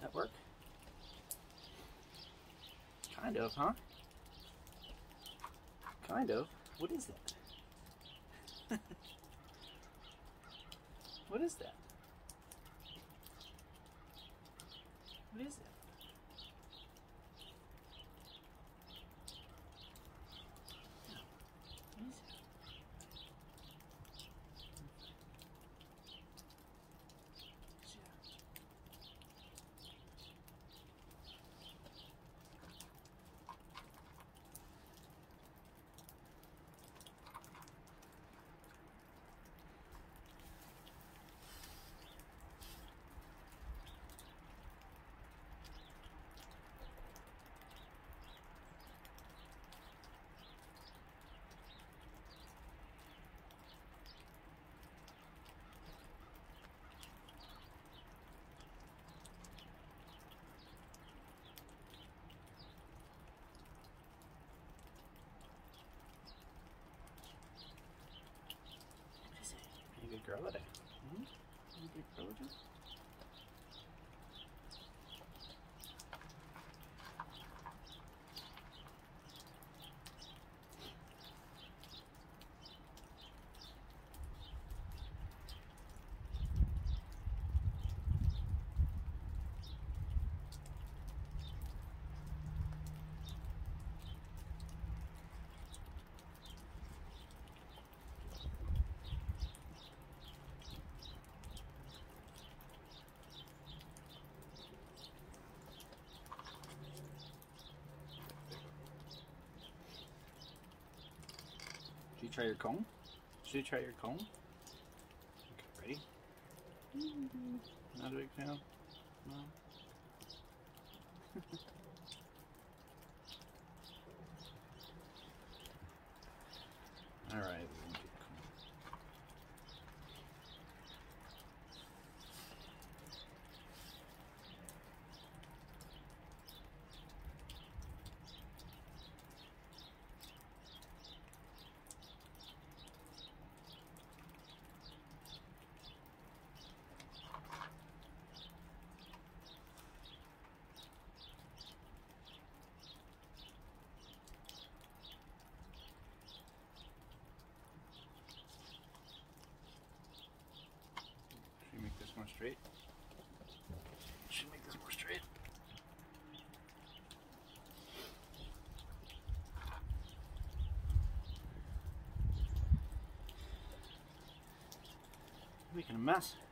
that work? Kind of, huh? Kind of. What is that? What is that? What is it? What is it? You a good girl today. You a good girl today? Did you try your comb? Did you try your comb? Okay, ready? Not a big fan? No? Alright, we won't do the comb. Should we make this more straight? Should we make this more straight? Making a mess.